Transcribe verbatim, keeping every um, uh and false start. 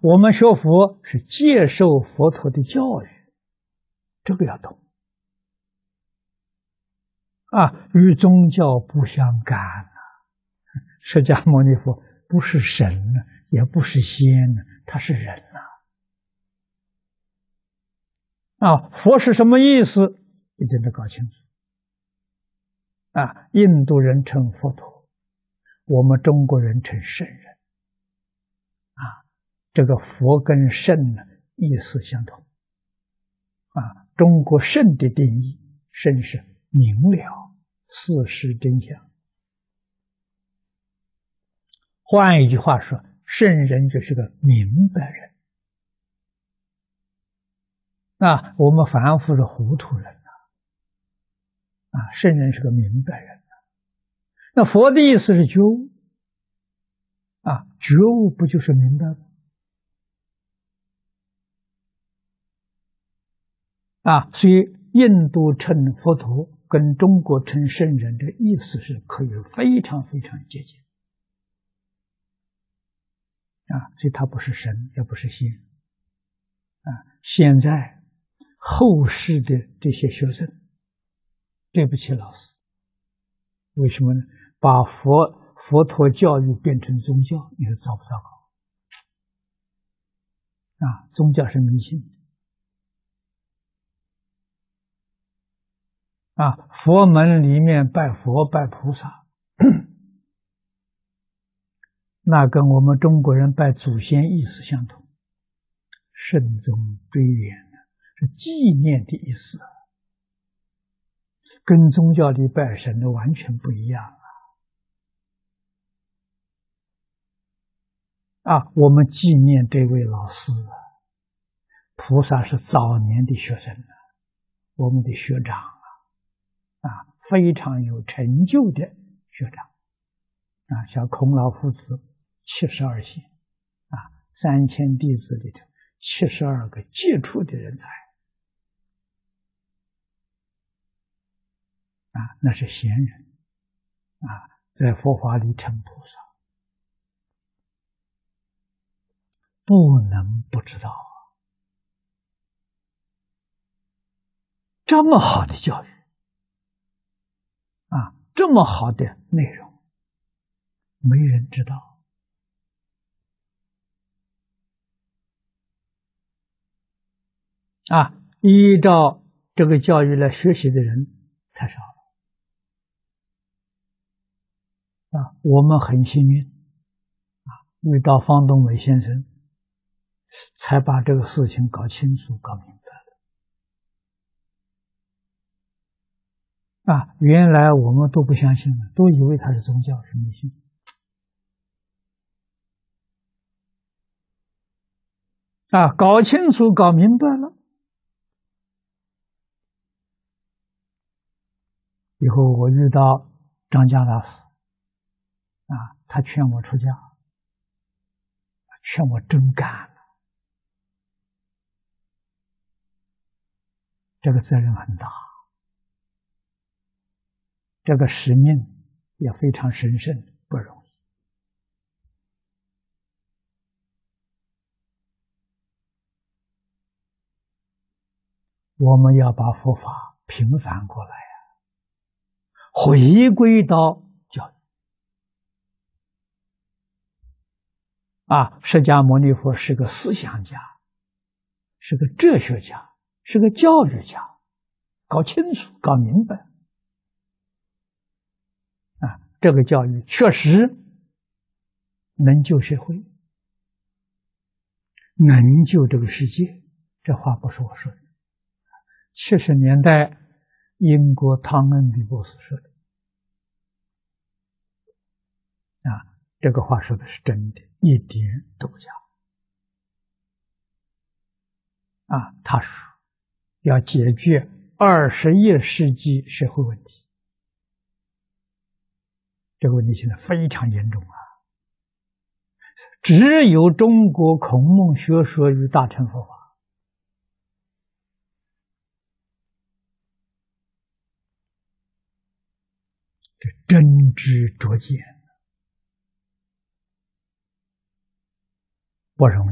我们学佛是接受佛陀的教育，这个要懂啊，与宗教不相干啊。释迦牟尼佛不是神呢，也不是仙呢，他是人呐。啊，佛是什么意思？一定得搞清楚。啊，印度人称佛陀，我们中国人称圣人。啊，这个佛跟圣呢意思相同。啊，中国圣的定义，圣是明了事实真相。换一句话说，圣人就是个明白人。啊，我们凡夫是糊涂人呐。啊，圣人是个明白人呐。那佛的意思是觉悟。啊，觉悟不就是明白吗？啊，所以印度称佛陀跟中国称圣人的意思是可以非常非常接近。啊，所以他不是神，也不是仙。啊，现在后世的这些学生，对不起老师，为什么呢？把佛佛陀教育变成宗教，你说糟不糟糕？啊，宗教是迷信的。啊，佛门里面拜佛拜菩萨，那跟我们中国人拜祖先意思相同，慎终追远是纪念的意思，跟宗教里拜神的完全不一样啊！啊，我们纪念这位老师啊，菩萨是早年的学生啊，我们的学长啊，啊，非常有成就的学长啊，像孔老夫子七十二贤啊，三千弟子里头七十二个杰出的人才啊，那是贤人啊，在佛法里成菩萨，不能不知道啊，这么好的教育啊，这么好的内容，没人知道。啊，依照这个教育来学习的人太少了。啊，我们很幸运，啊，遇到方东伟先生，才把这个事情搞清楚、搞明白了。啊，原来我们都不相信了，都以为它是宗教，是迷信。啊，搞清楚、搞明白了。以后我遇到张家大师，啊，他劝我出家，劝我真干了，这个责任很大，这个使命也非常神圣，不容易。我们要把佛法平反过来呀，回归到教育。啊，释迦牟尼佛是个思想家，是个哲学家，是个教育家，搞清楚、搞明白。啊，这个教育确实能救社会，能救这个世界。这话不是我说的，七十年代英国汤恩比博士说的。啊，这个话说的是真的，一点都不假。啊，他说要解决二十一世纪社会问题，这个问题现在非常严重啊！只有中国孔孟学说与大乘佛法，这真知灼见，不容